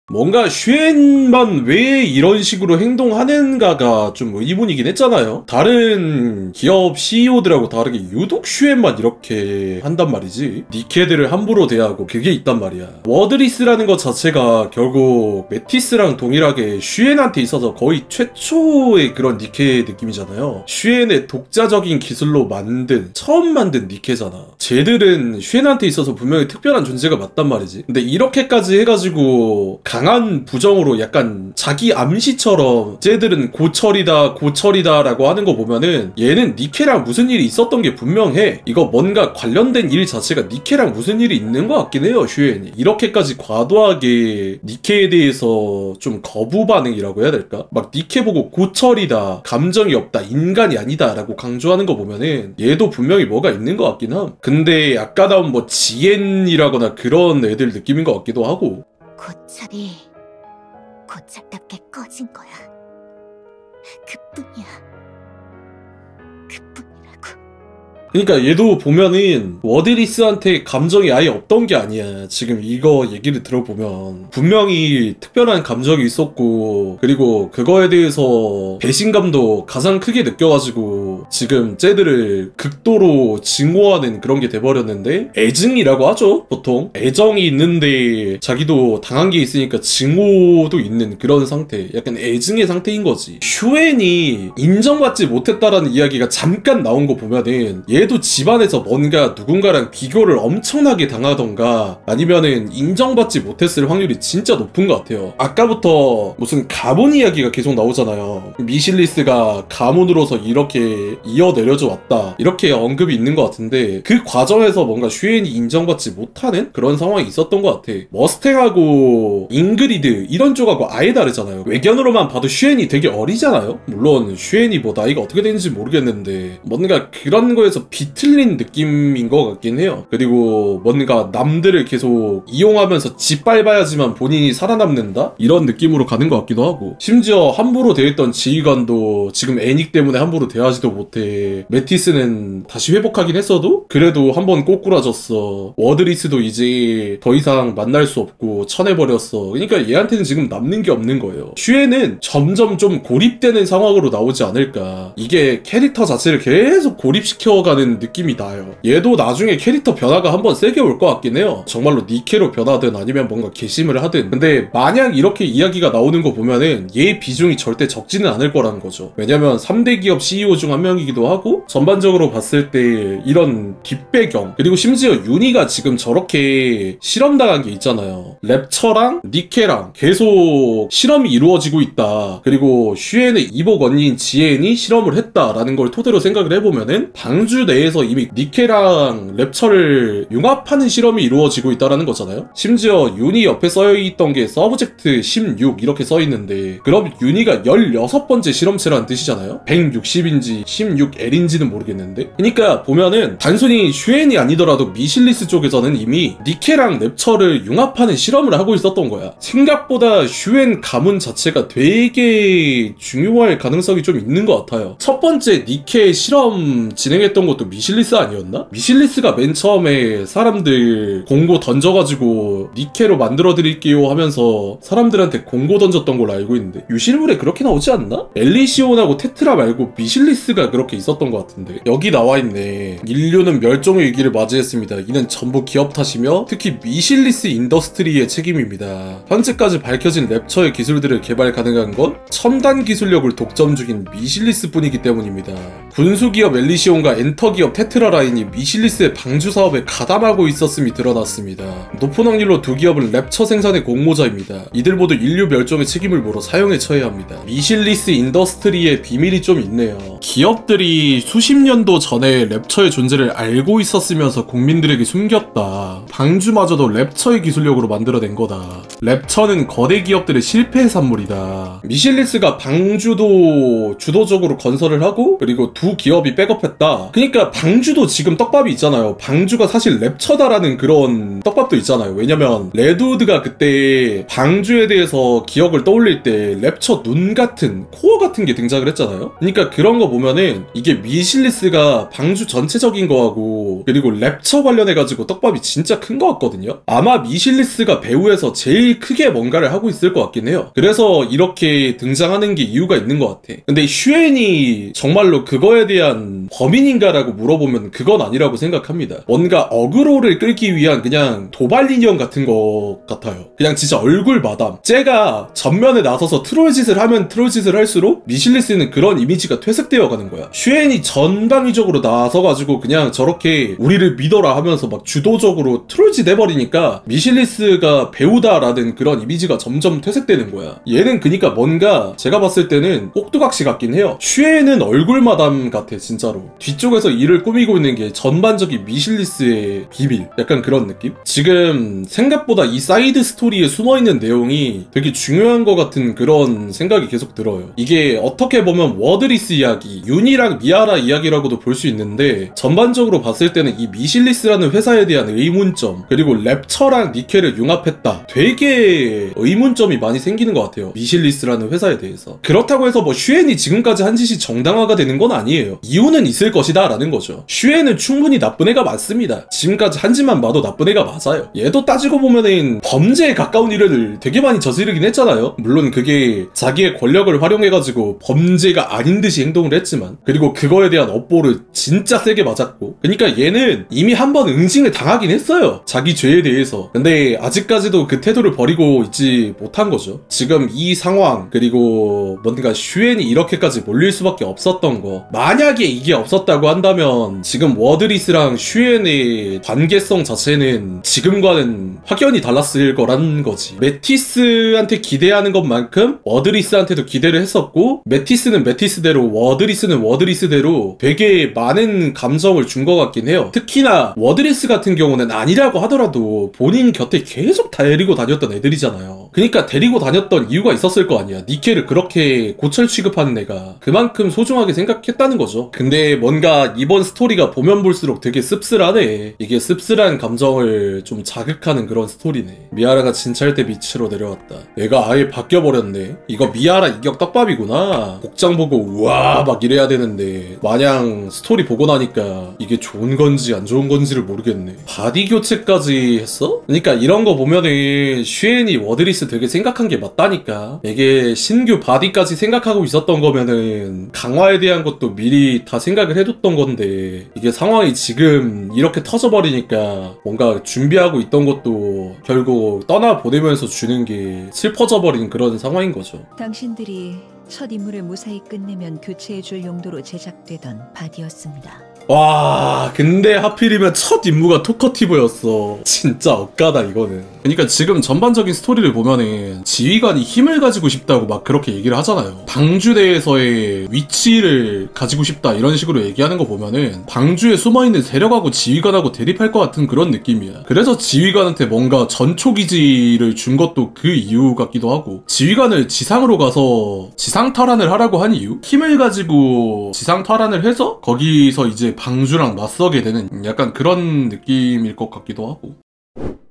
뭔가 슈엔만 왜 이런 식으로 행동하는가가 좀 의문이긴 했잖아요. 다른 기업 CEO들하고 다르게 유독 슈엔만 이렇게 한단 말이지. 니케들을 함부로 대하고 그게 있단 말이야. 워드리스라는 것 자체가 결국 메티스랑 동일하게 슈엔한테 있어서 거의 최초의 그런 니케 느낌이잖아요. 슈엔의 독자적인 기술로 처음 만든 니케잖아. 쟤들은 슈엔한테 있어서 분명히 특별한 존재가 맞단 말이지. 근데 이렇게까지 해가지고 강한 부정으로 약간 자기 암시처럼 쟤들은 고철이다 라고 하는 거 보면은 얘는 니케랑 무슨 일이 있었던 게 분명해. 이거 뭔가 관련된 일 자체가 니케랑 무슨 일이 있는 것 같긴 해요, 슈엔이. 이렇게까지 과도하게 니케에 대해서 좀 거부 반응이라고 해야 될까? 막 니케 보고 고철이다, 감정이 없다, 인간이 아니다 라고 강조하는 거 보면은 얘도 분명히 뭐가 있는 것 같긴 함. 근데 아까 나온 뭐 지엔이라거나 그런 애들 느낌인 것 같기도 하고. 고철이 고철답게 꺼진 거야. 그뿐이야. 그뿐이라고. 그러니까 얘도 보면은 워드리스한테 감정이 아예 없던 게 아니야. 지금 이거 얘기를 들어보면 분명히 특별한 감정이 있었고, 그리고 그거에 대해서 배신감도 가장 크게 느껴가지고 지금 쟤들을 극도로 증오하는 그런 게 돼버렸는데, 애증이라고 하죠 보통. 애정이 있는데 자기도 당한 게 있으니까 증오도 있는 그런 상태, 약간 애증의 상태인 거지. 슈엔이 인정받지 못했다라는 이야기가 잠깐 나온 거 보면은 얘도 집안에서 뭔가 누군가랑 비교를 엄청나게 당하던가 아니면은 인정받지 못했을 확률이 진짜 높은 것 같아요. 아까부터 무슨 가문 이야기가 계속 나오잖아요. 미실리스가 가문으로서 이렇게 이어내려져 왔다, 이렇게 언급이 있는 것 같은데, 그 과정에서 뭔가 슈엔이 인정받지 못하는 그런 상황이 있었던 것 같아. 머스탱하고 잉그리드 이런 쪽하고 아예 다르잖아요. 외견으로만 봐도 슈엔이 되게 어리잖아요. 물론 슈엔이 뭐 나이가 어떻게 되는지 모르겠는데 뭔가 그런 거에서 비틀린 느낌인 것 같긴 해요. 그리고 뭔가 남들을 계속 이용하면서 짓밟아야지만 본인이 살아남는다? 이런 느낌으로 가는 것 같기도 하고, 심지어 함부로 대했던 지휘관도 지금 애닉 때문에 함부로 대하지도 못해. 메티스는 다시 회복하긴 했어도 그래도 한번 꼬꾸라졌어. 워드리스도 이제 더 이상 만날 수 없고 쳐내버렸어. 그러니까 얘한테는 지금 남는 게 없는 거예요. 슈에는 점점 좀 고립되는 상황으로 나오지 않을까. 이게 캐릭터 자체를 계속 고립시켜가는 느낌이 나요. 얘도 나중에 캐릭터 변화가 한번 세게 올 것 같긴 해요. 정말로 니케로 변하든 아니면 뭔가 개심을 하든. 근데 만약 이렇게 이야기가 나오는 거 보면은 얘 비중이 절대 적지는 않을 거라는 거죠. 왜냐면 3대 기업 CEO 중 한 명이기도 하고, 전반적으로 봤을 때 이런 뒷배경, 그리고 심지어 윤희가 지금 저렇게 실험당한 게 있잖아요. 랩처랑 니케랑 계속 실험이 이루어지고 있다. 그리고 슈엔의 이복 언니인 지엔이 실험을 했다라는 걸 토대로 생각을 해보면은 방주 내에서 이미 니케랑 랩처를 융합하는 실험이 이루어지고 있다라는 거잖아요. 심지어 윤희 옆에 써있던 게 서브젝트 16 이렇게 써있는데, 그럼 윤희가 16번째 실험체라는 뜻이잖아요. 160인지 16L인지는 모르겠는데. 그러니까 보면은 단순히 슈엔이 아니더라도 미실리스 쪽에서는 이미 니케랑 랩처를 융합하는 실험을 하고 있었던 거야. 생각보다 슈엔 가문 자체가 되게 중요할 가능성이 좀 있는 것 같아요. 첫 번째 니케 실험 진행했던 것도 미실리스 아니었나? 미실리스가 맨 처음에 사람들 공고 던져가지고 니케로 만들어드릴게요 하면서 사람들한테 공고 던졌던 걸로 알고 있는데, 유실물에 그렇게 나오지 않나? 엘리시온하고 테트라 말고 미실리스가 그렇게 있었던 것 같은데. 여기 나와있네. 인류는 멸종의 위기를 맞이했습니다. 이는 전부 기업 탓이며 특히 미실리스 인더스트리의 책임입니다. 현재까지 밝혀진 랩처의 기술들을 개발 가능한 건 첨단 기술력을 독점 중인 미실리스 뿐이기 때문입니다. 군수기업 엘리시온과 엔터기업 테트라라인이 미실리스의 방주 사업에 가담하고 있었음이 드러났습니다. 높은 확률로 두 기업은 랩처 생산의 공모자입니다. 이들 모두 인류 멸종의 책임을 물어 사형에 처해야 합니다. 미실리스 인더스트리의 비밀이 좀 있네요. 기업들이 수십 년도 전에 랩처의 존재를 알고 있었으면서 국민들에게 숨겼다. 방주마저도 랩처의 기술력으로 만들어낸 거다. 랩처는 거대 기업들의 실패의 산물이다. 미실리스가 방주도 주도적으로 건설을 하고, 그리고 두 기업이 백업했다. 그러니까 그러니까 방주도 지금 떡밥이 있잖아요. 방주가 사실 랩처다라는 그런 떡밥도 있잖아요. 왜냐면 레드우드가 그때 방주에 대해서 기억을 떠올릴 때 랩처 눈 같은 코어 같은 게 등장을 했잖아요. 그러니까 그런 거 보면은 이게 미실리스가 방주 전체적인 거하고 그리고 랩처 관련해가지고 떡밥이 진짜 큰 거 같거든요. 아마 미실리스가 배우에서 제일 크게 뭔가를 하고 있을 것 같긴 해요. 그래서 이렇게 등장하는 게 이유가 있는 것 같아. 근데 슈엔이 정말로 그거에 대한 범인인가라고 물어보면 그건 아니라고 생각합니다. 뭔가 어그로를 끌기 위한 그냥 도발 인형 같은 것 같아요. 그냥 진짜 얼굴 마담. 쟤가 전면에 나서서 트롤짓을 하면 트롤짓을 할수록 미실리스는 그런 이미지가 퇴색되어 가는 거야. 슈엔이 전방위적으로 나서가지고 그냥 저렇게 우리를 믿어라 하면서 막 주도적으로 트롤짓 해버리니까 미실리스가 배우다라는 그런 이미지가 점점 퇴색되는 거야. 얘는 그니까 뭔가 제가 봤을 때는 꼭두각시 같긴 해요. 슈엔은 얼굴 마담 같아 진짜로. 뒤쪽에서 일을 꾸미고 있는 게 전반적인 미실리스의 비밀, 약간 그런 느낌? 지금 생각보다 이 사이드 스토리에 숨어있는 내용이 되게 중요한 것 같은 그런 생각이 계속 들어요. 이게 어떻게 보면 워드리스 이야기, 윤이랑 미아라 이야기라고도 볼 수 있는데 전반적으로 봤을 때는 이 미실리스라는 회사에 대한 의문점, 그리고 랩처랑 니켈을 융합했다, 되게 의문점이 많이 생기는 것 같아요. 미실리스라는 회사에 대해서. 그렇다고 해서 뭐 슈엔이 지금까지 한 짓이 정당화가 되는 건 아니에요. 이유는 있을 것이다 라는 거죠. 슈엔은 충분히 나쁜 애가 맞습니다. 지금까지 한 짓만 봐도 나쁜 애가 맞아요. 얘도 따지고 보면은 범죄에 가까운 일을 되게 많이 저지르긴 했잖아요. 물론 그게 자기의 권력을 활용해가지고 범죄가 아닌 듯이 행동을 했지만, 그리고 그거에 대한 업보를 진짜 세게 맞았고, 그러니까 얘는 이미 한 번 응징을 당하긴 했어요. 자기 죄에 대해서. 근데 아직까지도 그 태도를 버리고 있지 못한 거죠. 지금 이 상황, 그리고 뭔가 슈엔이 이렇게까지 몰릴 수밖에 없었던 거, 만약에 이게 없었다고 한다면 지금 워드리스랑 슈엔의 관계성 자체는 지금과는 확연히 달랐을 거란 거지. 메티스한테 기대하는 것만큼 워드리스한테도 기대를 했었고, 메티스는 메티스대로 워드리스는 워드리스대로 되게 많은 감정을 준 것 같긴 해요. 특히나 워드리스 같은 경우는 아니라고 하더라도 본인 곁에 계속 데리고 다녔던 애들이잖아요. 그러니까 데리고 다녔던 이유가 있었을 거 아니야. 니케를 그렇게 고철 취급하는 애가 그만큼 소중하게 생각했다는 거죠. 근데 뭔가 이번 스토리가 보면 볼수록 되게 씁쓸하네. 이게 씁쓸한 감정을 좀 자극하는 그런 스토리네. 미아라가 진찰 때 밑으로 내려왔다. 얘가 아예 바뀌어버렸네. 이거 미아라 이격 떡밥이구나. 복장 보고 우와 막 이래야 되는데 마냥 스토리 보고 나니까 이게 좋은 건지 안 좋은 건지를 모르겠네. 바디 교체까지 했어? 그러니까 이런 거 보면은 슈엔이 워드리스 되게 생각한 게 맞다니까. 이게 신규 바디까지 생각하고 있었던 거면은 강화에 대한 것도 미리 다 생각을 해뒀던 건데, 이게 상황이 지금 이렇게 터져버리니까 뭔가 준비하고 있던 것도 결국 떠나보내면서 주는 게 슬퍼져 버린 그런 상황인 거죠. 당신들이 첫 임무를 무사히 끝내면 교체해줄 용도로 제작되던 바디였습니다. 와, 근데 하필이면 첫 임무가 토커티브였어. 진짜 억까다 이거는. 그러니까 지금 전반적인 스토리를 보면은 지휘관이 힘을 가지고 싶다고 막 그렇게 얘기를 하잖아요. 방주대에서의 위치를 가지고 싶다 이런 식으로 얘기하는 거 보면은 방주에 숨어있는 세력하고 지휘관하고 대립할 것 같은 그런 느낌이야. 그래서 지휘관한테 뭔가 전초기지를 준 것도 그 이유 같기도 하고, 지휘관을 지상으로 가서 지상 탈환을 하라고 한 이유? 힘을 가지고 지상 탈환을 해서 거기서 이제 방주랑 맞서게 되는 약간 그런 느낌일 것 같기도 하고.